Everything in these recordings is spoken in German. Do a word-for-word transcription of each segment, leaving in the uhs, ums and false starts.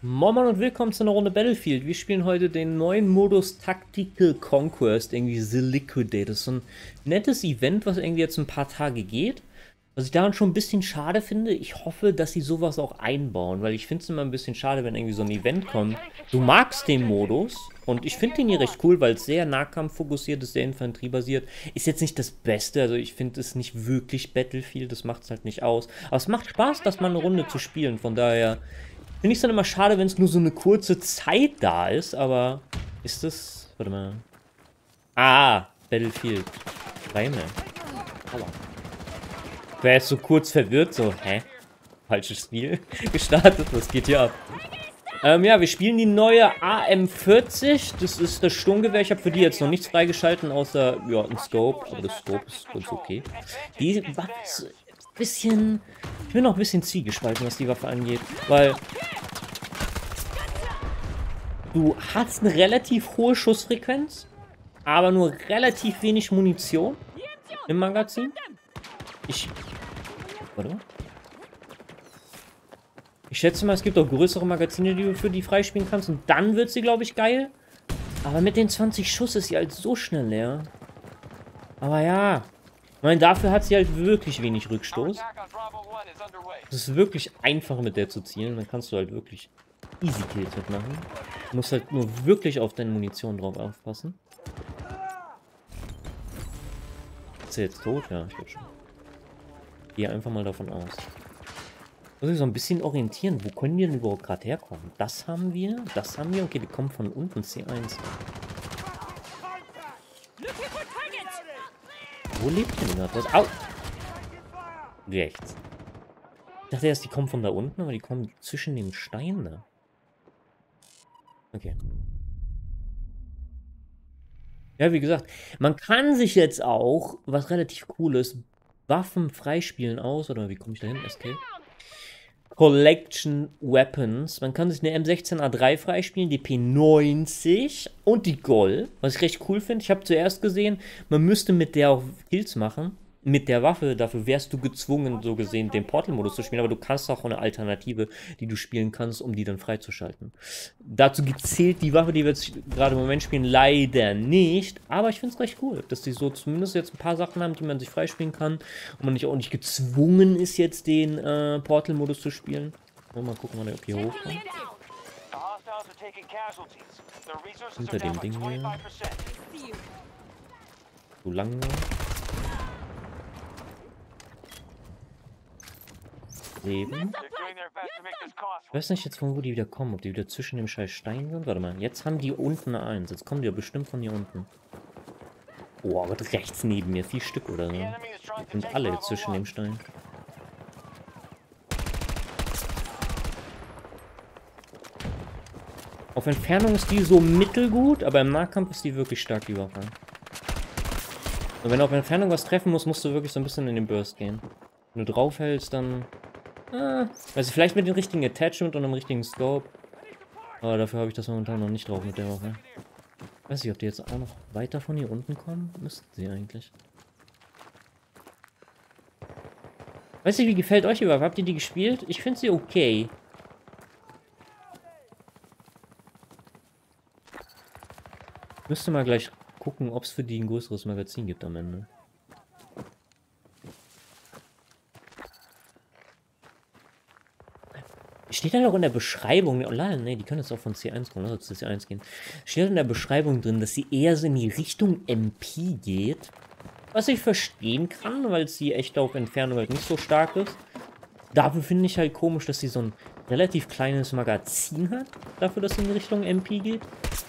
Moin Moin und willkommen zu einer Runde Battlefield. Wir spielen heute den neuen Modus Tactical Conquest, irgendwie The Liquidate. Das ist so ein nettes Event, was irgendwie jetzt ein paar Tage geht. Was ich daran schon ein bisschen schade finde, ich hoffe, dass sie sowas auch einbauen, weil ich finde es immer ein bisschen schade, wenn irgendwie so ein Event kommt. Du magst den Modus und ich finde den hier recht cool, weil es sehr nahkampffokussiert ist, sehr infanteriebasiert. Ist jetzt nicht das Beste, also ich finde es nicht wirklich Battlefield, das macht es halt nicht aus. Aber es macht Spaß, das mal eine Runde zu spielen, von daher finde ich es dann immer schade, wenn es nur so eine kurze Zeit da ist, aber ist das... Warte mal. Ah, Battlefield. Reime. Aua. Ich wäre jetzt so kurz verwirrt, so, hä? Falsches Spiel gestartet, was geht hier ab? Ähm, ja, wir spielen die neue A M vierzig, das ist das Sturmgewehr, ich habe für die jetzt noch nichts freigeschalten, außer, ja, ein Scope, aber das Scope ist ganz okay. Die Waffe ist ein bisschen, ich bin noch ein bisschen zielgespalten, was die Waffe angeht, weil du hast eine relativ hohe Schussfrequenz, aber nur relativ wenig Munition im Magazin. Ich... Warte mal. Ich schätze mal, es gibt auch größere Magazine, die du für die freispielen kannst. Und dann wird sie, glaube ich, geil. Aber mit den zwanzig Schuss ist sie halt so schnell leer. Aber ja. Ich meine, dafür hat sie halt wirklich wenig Rückstoß. Es ist wirklich einfach, mit der zu zielen. Dann kannst du halt wirklich easy Kills mitmachen. Du musst halt nur wirklich auf deine Munition drauf aufpassen. Ist er jetzt tot? Ja, ich glaube schon. Gehe einfach mal davon aus. Muss ich so ein bisschen orientieren. Wo können die denn überhaupt gerade herkommen? Das haben wir. Das haben wir. Okay, die kommen von unten. C eins. Wo lebt denn gerade? Au! Rechts. Ich dachte erst, die kommen von da unten, aber die kommen zwischen den Steinen da. Okay. Ja, wie gesagt, man kann sich jetzt auch, was relativ cool ist, Waffen freispielen aus, oder wie komme ich da hin? Escape. Collection Weapons. Man kann sich eine M sechzehn A drei freispielen, die P neunzig und die Gol, was ich recht cool finde. Ich habe zuerst gesehen, man müsste mit der auch Kills machen. Mit der Waffe, dafür wärst du gezwungen, so gesehen, den Portal-Modus zu spielen, aber du kannst auch eine Alternative, die du spielen kannst, um die dann freizuschalten. Dazu zählt die Waffe, die wir jetzt gerade im Moment spielen, leider nicht, aber ich finde es recht cool, dass die so zumindest jetzt ein paar Sachen haben, die man sich freispielen kann und man nicht auch nicht gezwungen ist, jetzt den äh, Portal-Modus zu spielen. Oh, mal gucken, wann der hier hochkommt. Hinter dem Ding hier. So lange. Leben. Ich weiß nicht jetzt, von wo die wieder kommen. Ob die wieder zwischen dem scheiß Stein sind. Warte mal. Jetzt haben die unten eine Eins. Jetzt kommen die ja bestimmt von hier unten. Oh, Gott, rechts neben mir. Vier Stück oder so. Die sind alle jetzt zwischen dem Stein. Auf Entfernung ist die so mittelgut, aber im Nahkampf ist die wirklich stark, die Waffe. Und wenn du auf Entfernung was treffen musst, musst du wirklich so ein bisschen in den Burst gehen. Wenn du draufhältst, dann... Ah, also vielleicht mit dem richtigen Attachment und einem richtigen Scope. Aber dafür habe ich das momentan noch nicht drauf mit der Waffe. Weiß nicht, ob die jetzt auch noch weiter von hier unten kommen. Müssten sie eigentlich. Weiß nicht, wie gefällt euch die Waffe? Habt ihr die gespielt? Ich finde sie okay. Müsste mal gleich gucken, ob es für die ein größeres Magazin gibt am Ende. Steht dann auch in der Beschreibung, oh nein, nee, die können jetzt auch von C eins kommen, also zu C eins gehen. Steht in der Beschreibung drin, dass sie eher so in die Richtung M P geht. Was ich verstehen kann, weil sie echt auf Entfernung halt nicht so stark ist. Dafür finde ich halt komisch, dass sie so ein relativ kleines Magazin hat. Dafür, dass sie in Richtung M P geht.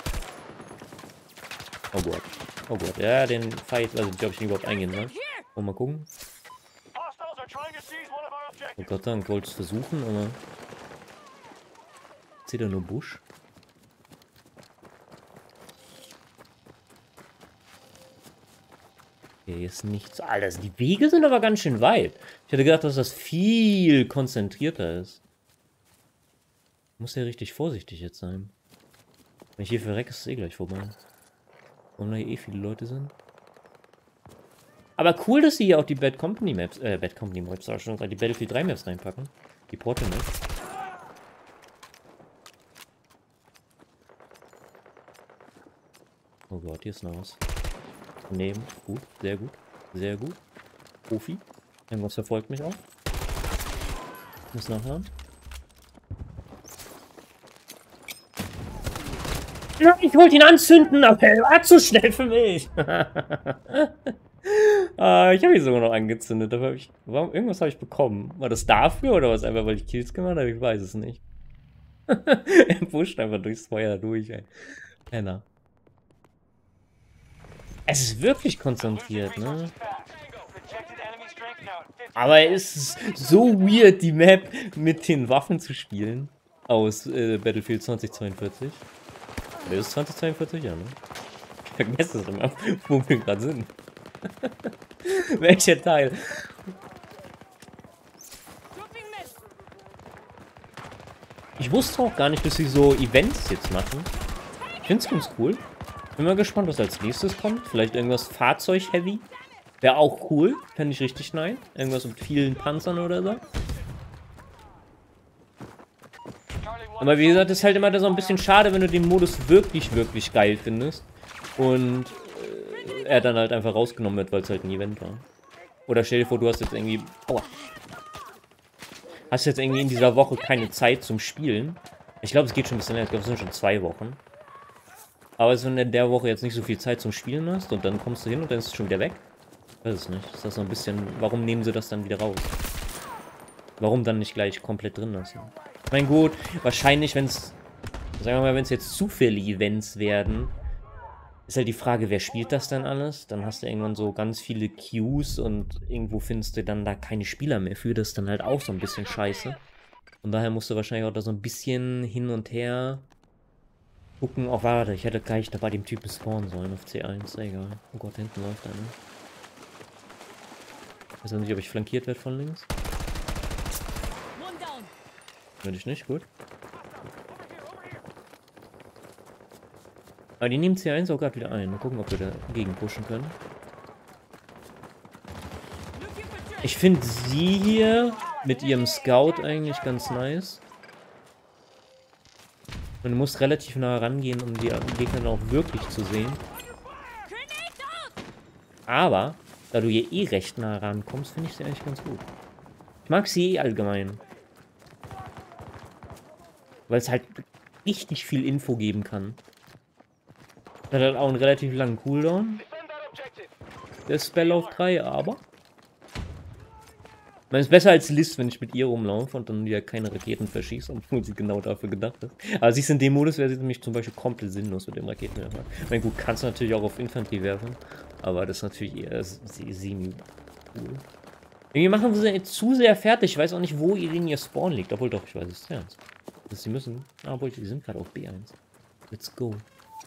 Oh Gott. Oh Gott. Ja, den Fight, weiß ich nicht, ob ich ihn überhaupt eingehen soll. Oh, mal gucken. Oh Gott, dann wollte ich es versuchen, aber... Seht ihr nur Busch? Hier ist nichts. Alles. Die Wege sind aber ganz schön weit. Ich hätte gedacht, dass das viel konzentrierter ist. Muss ja richtig vorsichtig jetzt sein. Wenn ich hier verrecke, ist es eh gleich vorbei. Warum da hier eh viele Leute sind. Aber cool, dass sie hier auch die Bad Company Maps, äh, Bad Company Maps, schon die Battlefield drei Maps reinpacken. Die Portal Maps. Oh Gott, hier ist noch was. Nehmen. Gut, sehr gut. Sehr gut. Profi. Irgendwas verfolgt mich auch. Ich muss nachhören. Ja, ich wollte ihn anzünden, aber er war zu schnell für mich. ah, ich habe ihn sogar noch angezündet. Aber hab ich, warum, irgendwas habe ich bekommen. War das dafür oder was einfach, weil ich Kills gemacht habe? Ich weiß es nicht. er pusht einfach durchs Feuer durch, ey. Penner. Es ist wirklich konzentriert, ne? Aber es ist so weird, die Map mit den Waffen zu spielen. Aus äh, Battlefield zweitausendzweiundvierzig. Oder ist es zweitausendzweiundvierzig? Ja, ne? Ich vergesse es immer, wo wir gerade sind. Welcher Teil? Ich wusste auch gar nicht, dass sie so Events jetzt machen. Ich finde es ganz cool. Bin mal gespannt, was als nächstes kommt. Vielleicht irgendwas Fahrzeug-heavy. Wäre auch cool. Fände ich richtig nice. Irgendwas mit vielen Panzern oder so. Aber wie gesagt, ist halt immer so ein bisschen schade, wenn du den Modus wirklich, wirklich geil findest. Und äh, er dann halt einfach rausgenommen wird, weil es halt ein Event war. Oder stell dir vor, du hast jetzt irgendwie... Aua. Hast jetzt irgendwie in dieser Woche keine Zeit zum Spielen. Ich glaube, es geht schon ein bisschen länger. Ich glaube, es sind schon zwei Wochen. Aber wenn du in der Woche jetzt nicht so viel Zeit zum Spielen hast und dann kommst du hin und dann ist es schon wieder weg. Ich weiß es nicht. Ist das so ein bisschen... Warum nehmen sie das dann wieder raus? Warum dann nicht gleich komplett drin lassen? Ich meine, gut, wahrscheinlich, wenn es... Sagen wir mal, wenn es jetzt zufällige Events werden, ist halt die Frage, wer spielt das dann alles? Dann hast du irgendwann so ganz viele Queues und irgendwo findest du dann da keine Spieler mehr für. Das ist dann halt auch so ein bisschen scheiße. Und daher musst du wahrscheinlich auch da so ein bisschen hin und her gucken. Oh, warte, ich hätte gleich da bei dem Typen spawnen sollen auf C eins. Egal. Oh Gott, hinten läuft einer. Ich weiß nicht, ob ich flankiert werde von links. Würde ich nicht, gut. Aber die nehmen C eins auch gerade wieder ein. Mal gucken, ob wir dagegen pushen können. Ich finde sie hier mit ihrem Scout eigentlich ganz nice. Und du musst relativ nah rangehen, um die Gegner dann auch wirklich zu sehen. Aber, da du hier eh recht nah rankommst, finde ich sie eigentlich ganz gut. Ich mag sie eh allgemein. Weil es halt richtig viel Info geben kann. Das hat halt auch einen relativ langen Cooldown. Der Spell auf drei, aber... Man ist besser als Liz, wenn ich mit ihr rumlaufe und dann wieder keine Raketen verschieße, obwohl sie genau dafür gedacht ist. Aber sie ist in dem Modus, wäre sie nämlich zum Beispiel komplett sinnlos mit dem Raketenwerfer. Ich meine, gut, kannst du natürlich auch auf Infanterie werfen, aber das ist natürlich eher semi-cool. Irgendwie machen sie jetzt zu sehr fertig. Ich weiß auch nicht, wo ihr in ihr Spawn liegt. Obwohl doch, ich weiß es. Ja, sie müssen... Ah, obwohl, die sind gerade auf B eins. Let's go.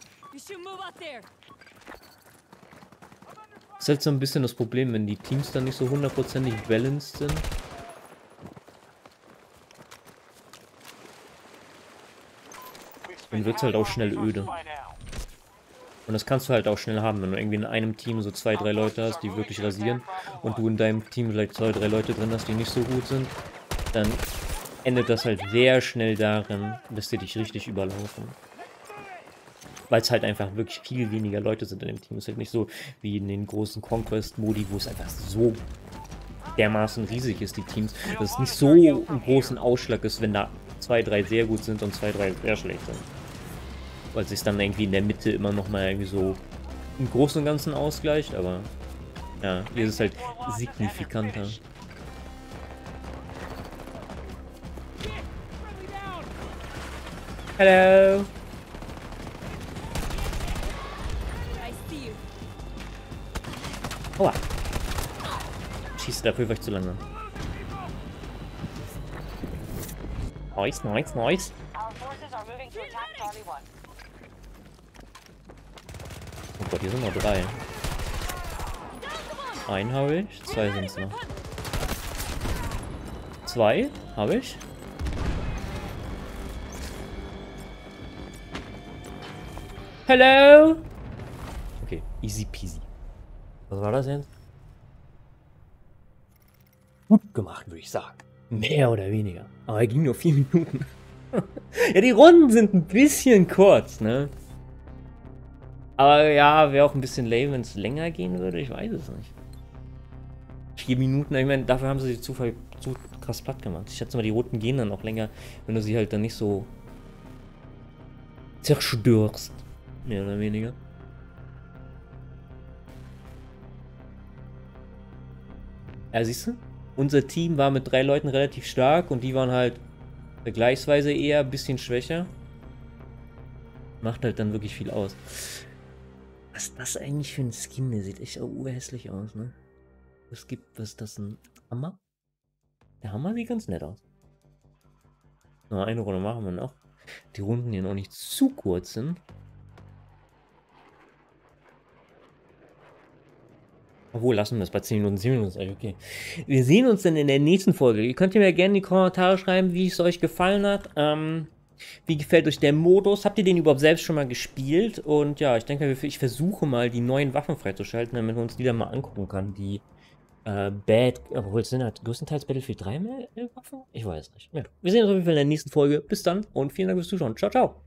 Das ist halt so ein bisschen das Problem, wenn die Teams dann nicht so hundertprozentig balanced sind. Dann wird es halt auch schnell öde. Und das kannst du halt auch schnell haben, wenn du irgendwie in einem Team so zwei, drei Leute hast, die wirklich rasieren und du in deinem Team vielleicht zwei, drei Leute drin hast, die nicht so gut sind, dann endet das halt sehr schnell darin, dass die dich richtig überlaufen. Weil es halt einfach wirklich viel weniger Leute sind in dem Team. Es ist halt nicht so wie in den großen Conquest-Modi, wo es einfach so dermaßen riesig ist, die Teams. Dass es nicht so einen großen Ausschlag ist, wenn da zwei, drei sehr gut sind und zwei, drei sehr schlecht sind. Weil es sich dann irgendwie in der Mitte immer noch mal irgendwie so im Großen und Ganzen ausgleicht, aber ja, hier ist es halt signifikanter. Hallo! Aua! Schießt dafür, war ich zu lange. Nice, nice, nice. Oh Gott, hier sind noch drei. Einen habe ich, zwei sind es noch. Zwei habe ich. Hello! Okay, easy peasy. Was war das jetzt? Gut gemacht, würde ich sagen. Mehr oder weniger. Aber er ging nur vier Minuten. Ja, die Runden sind ein bisschen kurz, ne? Aber ja, wäre auch ein bisschen lame, wenn es länger gehen würde. Ich weiß es nicht. Vier Minuten, ich meine, dafür haben sie sich zu, zu krass platt gemacht. Ich schätze mal, die Roten gehen dann auch länger, wenn du sie halt dann nicht so zerstörst. Mehr oder weniger. Ja, siehst du? Unser Team war mit drei Leuten relativ stark und die waren halt vergleichsweise eher ein bisschen schwächer. Macht halt dann wirklich viel aus. Was ist das eigentlich für ein Skin? Der sieht echt urhässlich aus, ne? Was gibt, was ist das, ein Hammer? Der Hammer sieht ganz nett aus. Noch eine Runde machen wir noch. Die Runden hier noch nicht zu kurz sind. Obwohl, lassen wir es bei zehn Minuten, zehn Minuten ist eigentlich okay. Wir sehen uns dann in der nächsten Folge. Ihr könnt mir gerne in die Kommentare schreiben, wie es euch gefallen hat. Ähm, wie gefällt euch der Modus? Habt ihr den überhaupt selbst schon mal gespielt? Und ja, ich denke, ich versuche mal, die neuen Waffen freizuschalten, damit man uns die dann mal angucken kann. Die äh, Bad, obwohl es sind halt größtenteils Battlefield drei mehr Waffen? Ich weiß nicht. Ja. Wir sehen uns auf jeden Fall in der nächsten Folge. Bis dann und vielen Dank fürs Zuschauen. Ciao, ciao.